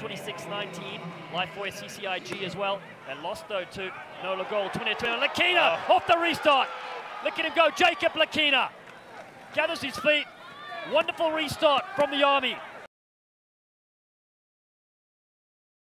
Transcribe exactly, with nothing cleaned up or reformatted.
twenty-six nineteen. Lifebuoy C C I G as well. They lost though to Nola Gold, twenty twenty. Lachina oh. off the restart. Look at him go, Jacob Lachina. Gathers his feet. Wonderful restart from the Army.